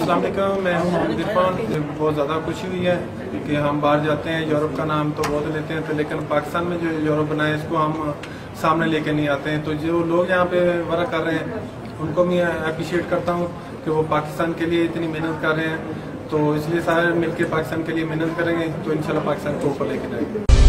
अस्सलाम वालेकुम, मैं हूँ इरफान। बहुत ज़्यादा खुशी हुई है कि हम बाहर जाते हैं। यूरोप का नाम तो बहुत लेते हैं, तो लेकिन पाकिस्तान में जो यूरोप बना है इसको हम सामने लेके नहीं आते हैं। तो जो लोग यहाँ पे वर्क कर रहे हैं उनको मैं अप्रिशिएट करता हूँ कि वो पाकिस्तान के लिए इतनी मेहनत कर रहे हैं। तो इसलिए सारे मिलकर पाकिस्तान के लिए मेहनत करेंगे तो इंशाल्लाह पाकिस्तान को ऊपर लेके जाएंगे।